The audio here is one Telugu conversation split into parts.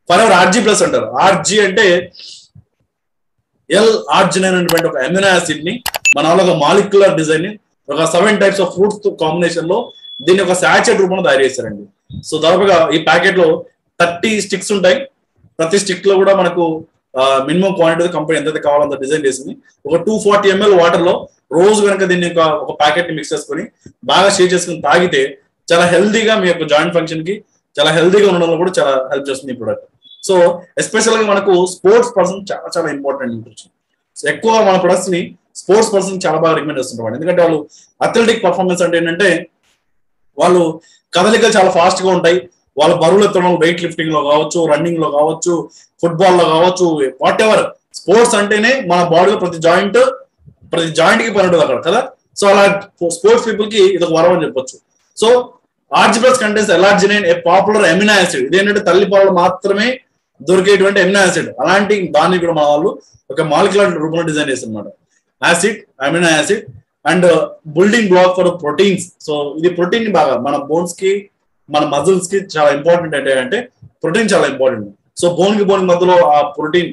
ఫర్ ఎవర్ ఆర్జీ ప్లస్ అంటారు. ఆర్జీ అంటే ఎల్ ఆర్జినైన్ అనేటువంటి ఒక అమినో యాసిడ్ ని మన ఒక మాలిక్యులర్ డిజైన్ ని ఒక 7 types ఆఫ్ ఫ్రూట్స్ కాంబినేషన్ లో దీన్ని ఒక సాచెట్ రూపంలో తయారు చేశారండి. సో దాదాపుగా ఈ ప్యాకెట్ లో 30 స్టిక్స్ ఉంటాయి. ప్రతి స్టిక్ లో కూడా మనకు మినిమం క్వాంటిటీ కంపెనీ ఎంతైతే కావాలంత డిజైన్ చేసింది. ఒక 240 ml వాటర్ లో రోజు కనుక దీన్ని ఒక ప్యాకెట్ ని మిక్స్ చేసుకుని బాగా షేర్ చేసుకుని తాగితే చాలా హెల్దీగా మీ యొక్క జాయింట్ ఫంక్షన్ కి చాలా హెల్దీగా ఉండడంలో కూడా చాలా హెల్ప్ చేస్తుంది ఈ ప్రొడక్ట్. సో ఎస్పెషల్ గా మనకు స్పోర్ట్స్ పర్సన్ చాలా చాలా ఇంపార్టెంట్ న్యూట్రిషన్. సో ఎక్కువగా మన ప్రొడక్ట్స్ ని స్పోర్ట్స్ పర్సన్ చాలా బాగా రికమెండ్ చేస్తుంటారు. ఎందుకంటే వాళ్ళు అథ్లెటిక్ పర్ఫార్మెన్స్ అంటే ఏంటంటే వాళ్ళు కదలికలు చాలా ఫాస్ట్ గా ఉంటాయి. వాళ్ళ బరువులు ఎత్తడం, వెయిట్ లిఫ్టింగ్ లో కావచ్చు, రన్నింగ్ లో కావచ్చు, ఫుట్బాల్ లో కావచ్చు, వాట్ ఎవర్ స్పోర్ట్స్ అంటేనే మన బాడీలో ప్రతి జాయింట్ కి పని ఉంటుంది అక్కడ కదా. సో అలా స్పోర్ట్స్ పీపుల్ కి ఇది ఒక వరం అని చెప్పొచ్చు. So RG plus contains L arginine a popular amino acid. ఇదేంటంటే తల్లిపాలలో మాత్రమే దొరికేటువంటి అమినో యాసిడ్. అలాంటి దాన్ని కూడా మన వాళ్ళు ఒక మాలిక్యులర్ రూపంలో డిజైన్ చేస్తారు అనమాట. Acid, amino acid and building block for proteins. So ఇది ప్రోటీన్ ని బాగా మన బోన్స్ కి, మన మజిల్స్ కి చాలా ఇంపార్టెంట్. అంటే ప్రోటీన్ చాలా ఇంపార్టెంట్. సో బోన్ కి మధ్యలో ఆ ప్రోటీన్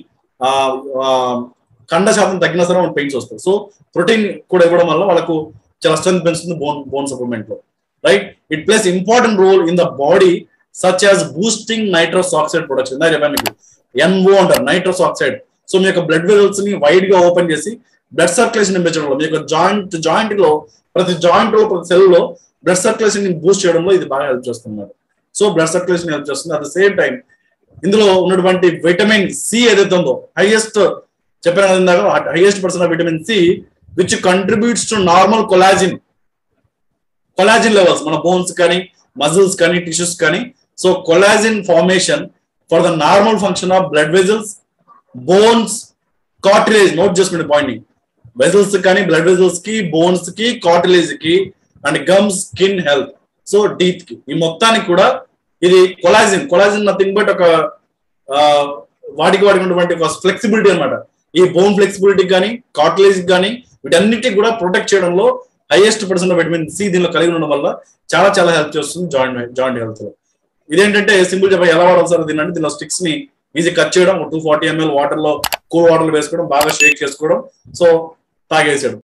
కండ శాతం తగ్గినా సరే మన పెయిన్స్ వస్తాయి. సో ప్రోటీన్ కూడా ఇవ్వడం వల్ల వాళ్ళకు చాలా స్ట్రెంత్ పెంచుతుంది బోన్ సప్లిమెంట్ లో. Right, it plays important role in the body such as boosting nitrous oxide production. మీకు ఎన్ఓ అంటారు, నైట్రస్ ఆక్సైడ్. సో మీ యొక్క బ్లడ్ వెజల్స్ ని వైడ్ గా ఓపెన్ చేసి బ్లడ్ సర్క్యులేషన్ పెంచడంలో, మీ యొక్క జాయింట్ లో ప్రతి సెల్ లో బ్లడ్ సర్క్యులేషన్ ని బూస్ట్ చేయడంలో ఇది బాగా హెల్ప్ చేస్తున్నారు. సో బ్లడ్ సర్క్యులేషన్ హెల్ప్ చేస్తుంది. అట్ ద సేమ్ టైం ఇందులో ఉన్నటువంటి విటమిన్ సి ఏదైతే ఉందో highest percent of vitamin C which contributes to normal collagen levels మన బోన్స్ కానీ, మజిల్స్ కానీ, టిష్యూస్ కానీ. So collagen formation for the normal function of blood vessels, bones, cartilage. Note చేసుకోండి పాయింట్. వెజల్స్ కానీ, బ్లడ్ వెజల్స్ కి, బోన్స్ కి, కార్టిలేజ్ కి and gums, skin health, so teeth కి, ఈ మొత్తానికి కూడా ఇది కొలాజిన్ నథింగ్ బట్ ఒక వాటికి ఉన్నటువంటి ఒక ఫ్లెక్సిబిలిటీ అనమాట. ఈ బోన్ ఫ్లెక్సిబిలిటీ కానీ, కార్టిలేజ్ కానీ వీటన్నిటికి కూడా ప్రొటెక్ట్ చేయడంలో హైయెస్ట్ పర్సెంట్ విటమిన్ సి దీనిలో కలిగి ఉండడం వల్ల చాలా చాలా హెల్ప్ చేస్తుంది జాయింట్ హెల్త్ లో. ఇదేంటంటే సింపుల్ చెప్ప ఎలా వాడాలి సార్ దీన్ని అంటే, దీనిలో స్టిక్స్ ని ఈజీ కట్ చేయడం, 240 ml వాటర్ లో కూల్ వాటర్ లో వేసుకోవడం, బాగా షేక్ చేసుకోవడం, సో తాగేసాడు.